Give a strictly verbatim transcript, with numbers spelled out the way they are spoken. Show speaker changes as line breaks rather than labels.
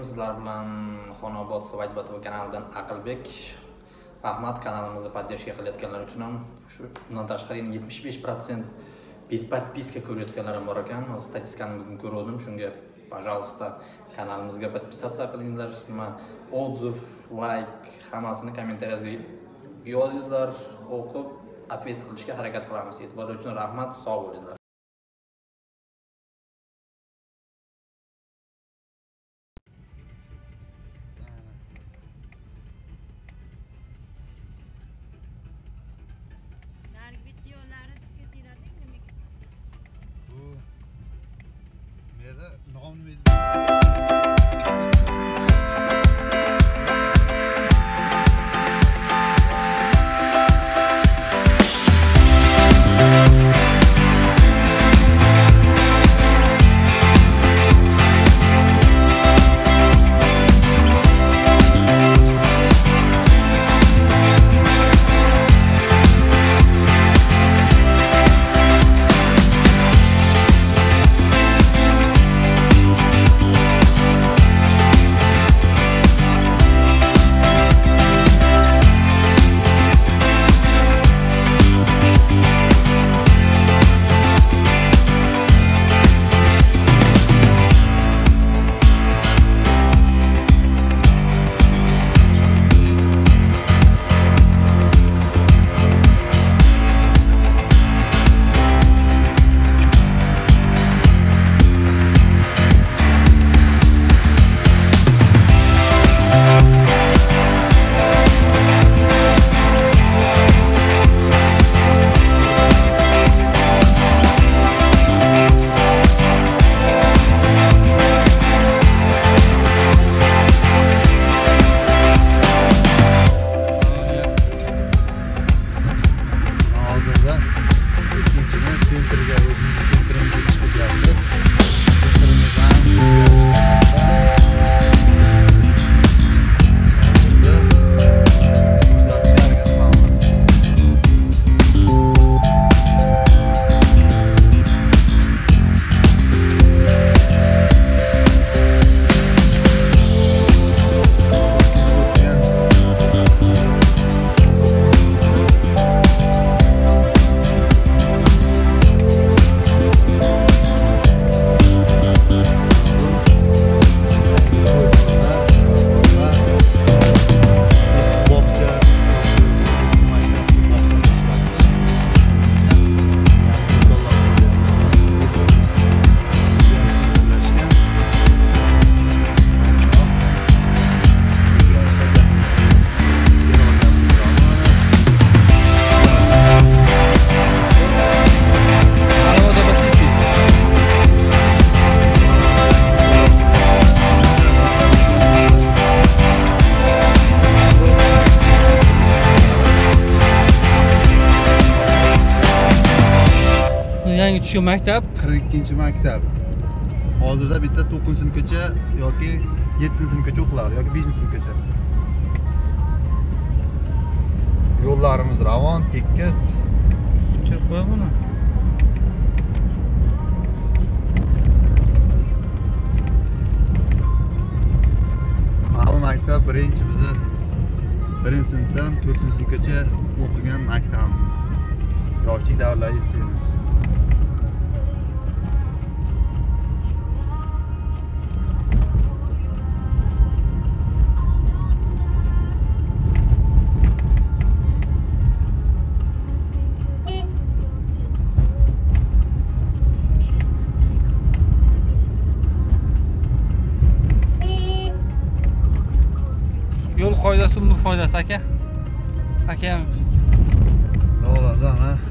sizlar bilan Xonobod Svadьба kanalidan Aqlbek. Rahmat, kanalimizni podдержка qilayotganlar uchun ham. Shu bundan tashqari yetmish besh prosent без подписка ko'rayotganlarim bor ekan. Hozir statistikani bugun ko'rdim. Shunga, пожалуйста, kanalimizga подписаться qilinglar. Nima отзыв, like, hammasini kommentariyada yozinglar, o'qib, ответ qilishga harakat qilamiz. E'tibor uchun rahmat, sog' bo'linglar.
Yangi tushgan maktab
qirq ikkinchi maktab. Hozirda bitta to'qqizinchi sinfgacha yoki yettinchi sinfgacha o'qiladi yoki beshinchi sinfgacha. Yo'llarimiz ravon, tekis.
Chiqib qo'y buni.
Bu maktab birinchi bizni birinchi sinfdan to'rtinchi sinfgacha o'qigan maktabimiz. Yoshlik davrlarida istaymiz.
Yo'l qoidasi umr foydasi aka. Akam.
To'g'ri, ha.